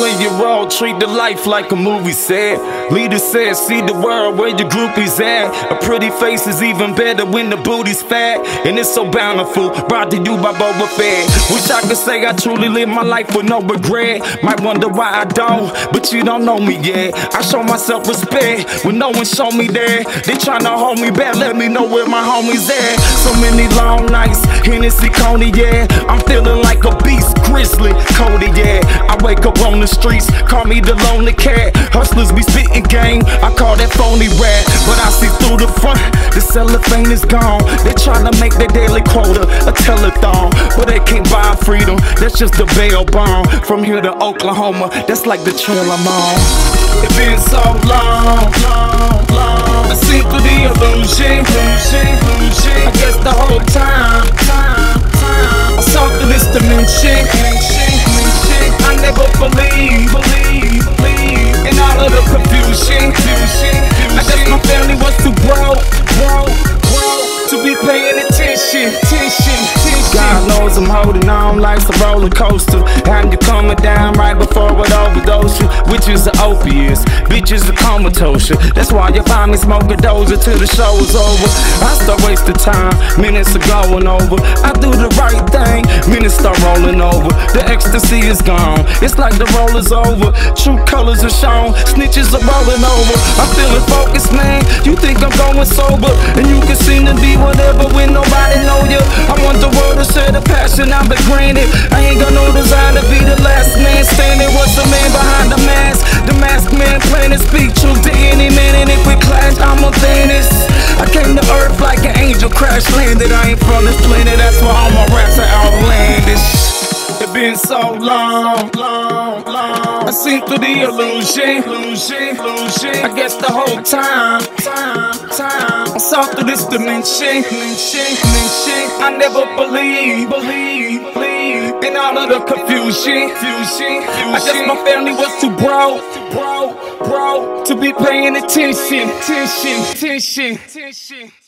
play your role, treat the life like a movie set. Leader said, see the world where your groupies at. A pretty face is even better when the booty's fat. And it's so bountiful, brought to you by Boba Fett. Wish I could say I truly live my life with no regret. Might wonder why I don't, but you don't know me yet. I show myself respect when no one show me that. They tryna hold me back, let me know where my homies at. So many long nights, Hennessy, Coney, yeah. I'm feeling like a beast, grizzly, Cody, yeah. I wake up on the streets, call me the lonely cat. Hustlers be spitting game, I call that phony rap. But I see through the front, the cellophane is gone. They tryna make their daily quota a telethon, but they can't buy freedom, that's just a bail bond. From here to Oklahoma, that's like the trail I'm on. It's been so long, I see through the illusion. I guess the whole time I saw through this dimension. I never believe in all of the confusion. I guess my family was too broke to be paying attention. God knows I'm holding on like a roller coaster, and you coming down right before it overdose you. Witches are opiates, bitches are comatose. That's why you find me smoking dozer till the show is over. I start wasting time, minutes are going over. I do the right thing, minutes start rolling over. The ecstasy is gone, it's like the roll is over. True colors are shown, snitches are rolling over. I'm feeling focused, man, you think I'm going sober, and you can seem to be whatever when nobody know you. I want the world to share the passion I've been granted. I ain't got no desire to be the last man standing. What's the man behind the mask? The masked man planning speak truth to any man, and if we clash, I'ma vanish. I came to earth like an angel crash landed. I ain't from this planet, that's why all my raps are outlandish. It's been so long, I seen through the illusion. I guess the whole time I saw through this dimension. I never believe in all of the confusion. I guess my family was too broke to be paying attention.